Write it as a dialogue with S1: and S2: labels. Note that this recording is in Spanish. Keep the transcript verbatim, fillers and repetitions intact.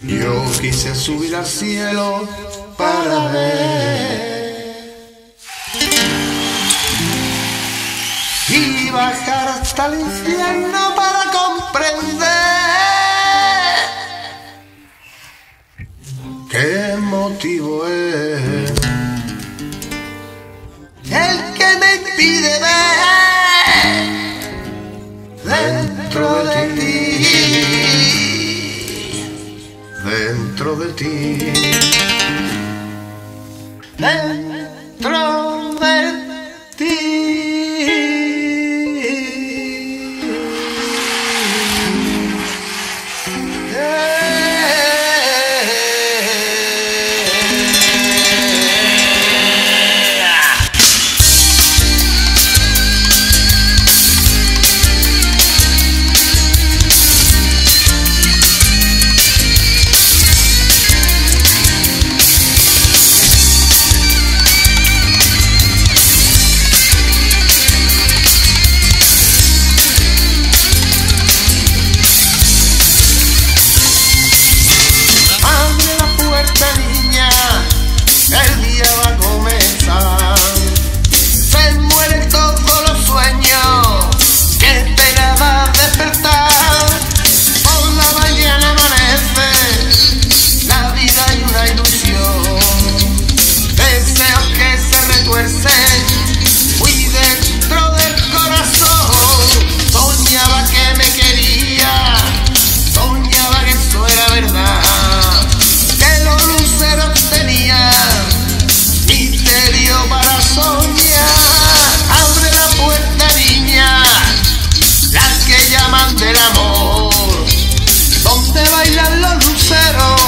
S1: Yo quise subir al cielo para ver y bajar hasta el infierno para comprender qué motivo es el que me impide ver dentro de ti, dentro de ti, dentro de ti. Muy dentro del corazón soñaba que me quería, soñaba que eso era verdad, que los luceros tenían misterio para soñar. Abre la puerta, niña, las que llaman del amor, donde bailan los luceros.